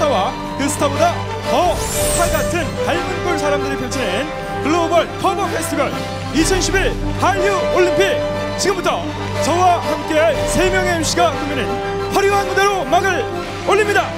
스타와 그 스타보다 더 스타 같은 닮은 꼴 사람들이 펼치는 글로벌 커버 페스티벌 2011 한류 올림픽, 지금부터 저와 함께할 3명의 MC가 꾸미는 화려한 무대로 막을 올립니다.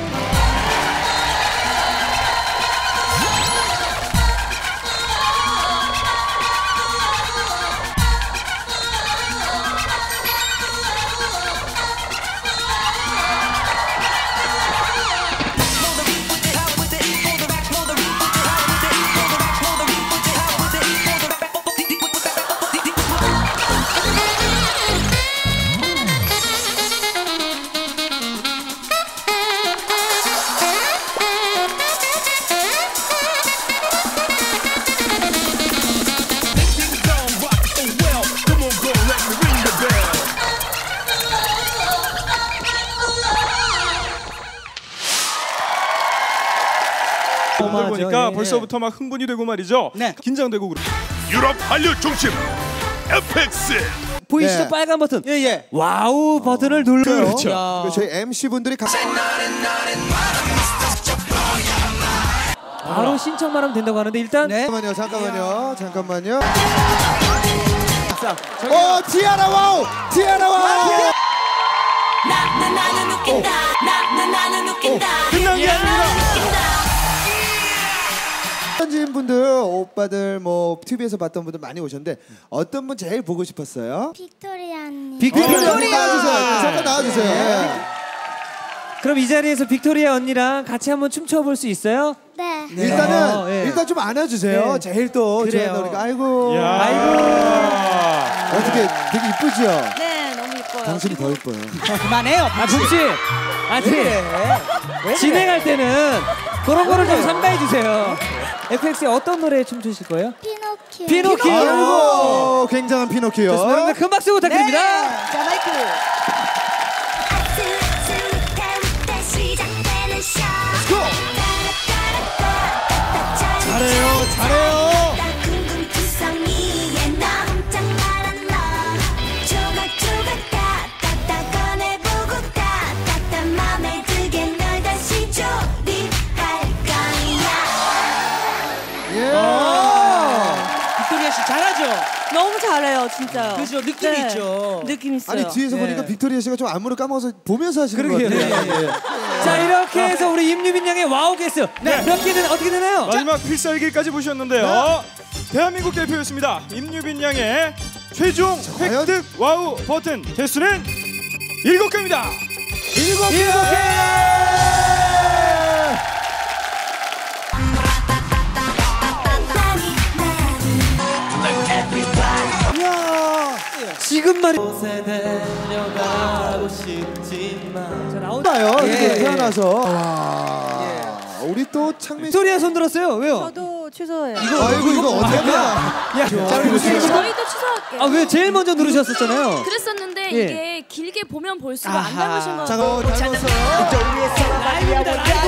오늘 보니까 벌써부터 막 흥분이 되고 말이죠. 네. 긴장되고 그래. 유럽 한류 중심 FX. 보이시죠? 네. 빨간 버튼. 예. 와우 버튼을 눌러요. 그렇죠. 저희 MC분들이 바로 신청만 하면 된다고 하는데 일단 네. 잠깐만요. 티아라 와우! 나는 웃긴다. 나는 웃긴다. 끝난 게 아닙니다. 현지인 분들, 오빠들, 뭐 TV에서 봤던 분들 많이 오셨는데 어떤 분 제일 보고 싶었어요? 빅토리아 언니. 빅토리아 언니 나와주세요. 잠깐 나와주세요. 예. 그럼 이 자리에서 빅토리아 언니랑 같이 한번 춤춰볼 수 있어요? 네. 일단은 예. 일단 좀 안아주세요. 네. 제일 또 그래요. 좋아하는 우리가 아이고. 아이고. 어떻게 되게 이쁘죠? 네, 너무 예뻐요. 당신이 더 이뻐요. 그만해요. 붐씨 아니 진행할 때는 그런 거를 좀 삼가해 주세요. FX의 어떤 노래에 춤추실 거예요? 피노키오. 아이고, 굉장한 피노키오. 좋습니다. 여러분들 큰 박수 부탁드립니다. 네. 자, 마이크. 잘해요. 빅토리아 씨 잘하죠? 너무 잘해요, 진짜요. 그죠? 느낌 있죠? 느낌 있어요. 아니 뒤에서 네. 보니까 빅토리아 씨가 좀 안무를 까먹어서 보면서 하시는 것 그러게요. 같아요. 예. 자 이렇게 해서 우리 임유빈 양의 와우 게스 몇 개는 어떻게 되나요? 마지막 필살기까지 보셨는데요. 대한민국 대표였습니다. 임유빈 양의 최종 과연? 획득 와우 버튼 개수는 7개입니다. 7개! 지금 말이 데려가고 싶지만 자 나오다 봐요. 예. 이렇게 태어나서. 와. 우리 또 창민 씨. 빅토리아 손 들었어요. 왜요? 저도 취소해요. 아이고 이거 어떡하냐. 야, 저희도 취소할게요. 아 왜 제일 먼저 누르셨었잖아요. 그랬었는데 예. 이게 길게 보면 볼수록 안 닮으신 거 잠깐만 닮았어요. 라이브입니다. 라이브.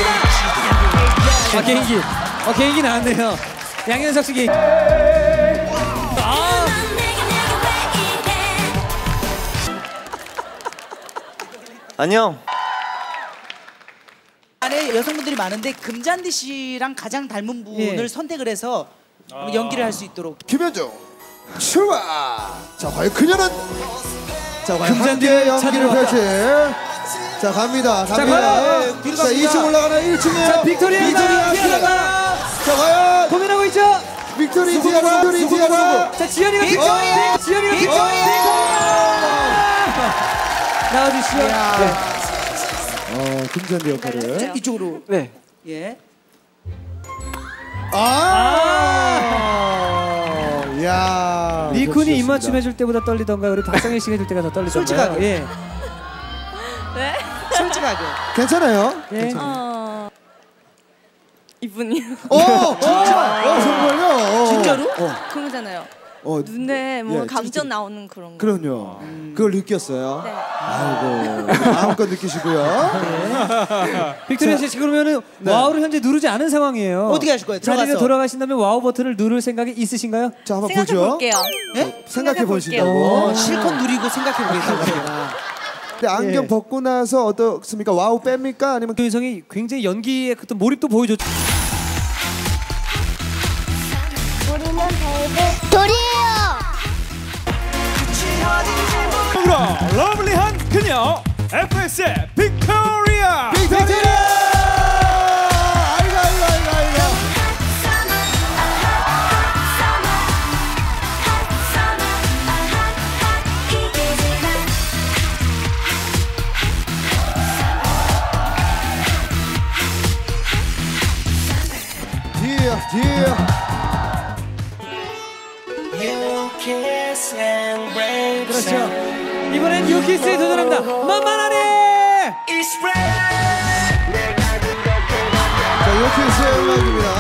개인기 나왔네요. 양현석 씨 개인기. 안녕. 안에 여성분들이 많은데 금잔디 씨랑 가장 닮은 분을 예. 선택을 해서 연기를 할 수 있도록. 김현중 출발. 자 과연 그녀는 과연 금잔디의 함께 연기를 찾으러 펼칠. 자 갑니다. 과연 뒤로 자 갑니다. 2층 올라가나 1층이에요. 자 빅토리아가 티아라. 자 과연 고민하고 있죠. 빅토리 티아라. 자 지연이가 빅토리아 나와주시죠. 금잔디 역할을. 이쪽으로. 네. 예. 야. 니쿤이 입맞춤 해줄 때보다 떨리던가요? 우리 박상일 씨가 해줄 때가 더 떨리던가요? 솔직하게. 예. 네? 솔직하게. 괜찮아요? 예. 이분이요. 진짜. 정말요? 진짜로? 그거잖아요. 어, 눈에 뭐 예, 감정 나오는 그런 거. 그럼요. 그걸 느꼈어요. 네. 아이고 마음껏 느끼시고요. 빅토리아 씨 그러면은 네. 와우를 현재 누르지 않은 상황이에요. 어떻게 하실 거예요? 자리로 들어가서. 돌아가신다면 와우 버튼을 누를 생각이 있으신가요? 자 한번 생각해 보죠. 볼게요. 예? 생각해 볼게요. 보신다고. 실컷 누리고 생각해 보겠다고 제가. 근데 안경 벗고 나서 어떻습니까? 와우 뺍니까? 아니면 김윤성이 굉장히 연기에 어떤 몰입도 보여줬죠. 우리는 벨벳 돌이에요. 으로 러블리한 그녀 FX의 빅토리아. 그렇죠. 이번엔 유키스에 도전합니다. 만만하네. 자, 유키스의 음악입니다.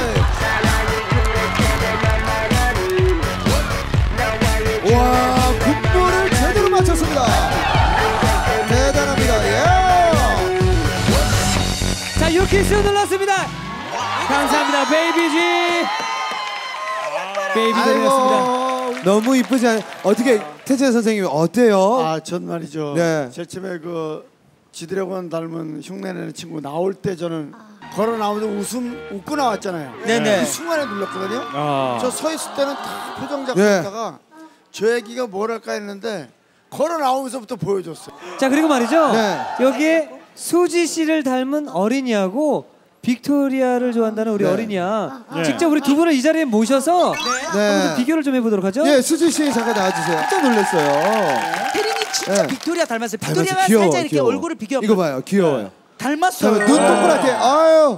와, 군보를 제대로 맞췄습니다. 대단합니다. 예. 자, 유키스 눌렀습니다. 감사합니다. 베이비지. 베이비 드렸습니다. 너무 이쁘지 않아요? 어떻게 태재 선생님 어때요? 아, 전 말이죠. 네. 제일 처음에 그 지드래곤 닮은 흉내내는 친구 나올 때 저는 걸어 나오면서 웃고 나왔잖아요. 네네. 그 순간에 눌렀거든요. 저 서 있을 때는 다 표정 잡고 네. 있다가 저 얘기가 뭐랄까 했는데 걸어 나오면서부터 보여줬어요. 자, 그리고 말이죠. 네. 여기에 수지 씨를 닮은 어린이하고 빅토리아를 좋아한다는 우리 네. 어린이야. 직접 우리 두 분을 이 자리에 모셔서 한번 비교를 좀 해보도록 하죠. 예, 수지 씨 잠깐 나와주세요. 깜짝 놀랐어요. 태린이 진짜 네. 빅토리아 닮았어요. 닮았어요. 빅토리아가 귀여워, 살짝 이렇게 귀여워. 얼굴을 비교. 이거 봐요, 귀여워요. 닮았어요. 눈 동그랗게. 아유.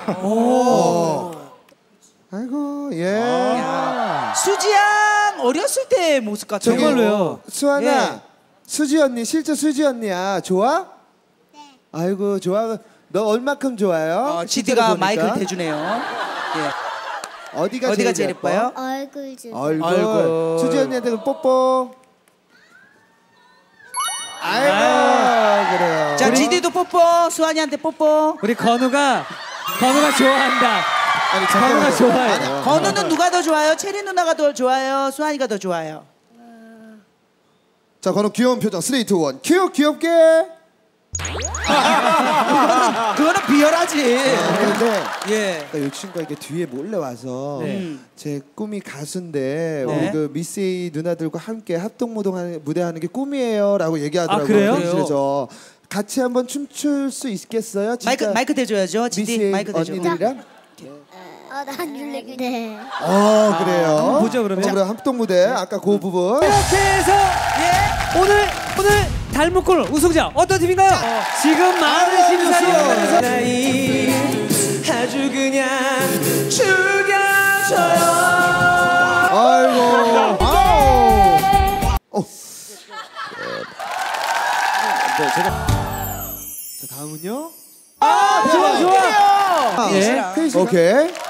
아이고, 예. 수지 양 어렸을 때 모습 같아요. 정말로요. 수아나, 예. 수지 언니, 실제 수지 언니야. 좋아? 네. 아이고, 좋아. 너 얼마큼 좋아요? 실제로 지드가 보니까? 마이크를 대주네요. 예. 어디가 제일 예뻐요? 얼굴 좀. 얼굴. 수지 언니한테 그 뽀뽀. 아이고, 그래요. 자, 지드도 뽀뽀, 수환이한테 뽀뽀. 우리 건우가 좋아한다. 아니, 건우가 좋아요. 건우는 누가 더 좋아요? 체리 누나가 더 좋아요? 수환이가 더 좋아요? 자, 건우 귀여운 표정. 3, 2, 1. 큐, 귀엽게. 그거는 비열하지. 그런데 예. 이 친구가 이렇게 뒤에 몰래 와서 제 꿈이 가수인데 네. 우리 그 미스 A 누나들과 함께 합동 무대하는 게 꿈이에요라고 얘기하더라고요. 아, 그래요? 대기실에서 같이 한번 춤출 수 있겠어요? 진짜 마이크 대줘야죠. 미스 지디 A 마이크 대줘. 언니들이랑? 난 줄래. 네. 그래요. 한번 보죠, 그러면. 그럼 합동 무대 아까 그 부분. 이렇게 해서 오늘 닮은 꼴 우승자 어떤 팀인가요? 지금 많은 심사위원들이 아주 그냥 죽여줘요. 아이고. 아우. 네, 제가 자, 다음은요? 좋아. 오케이.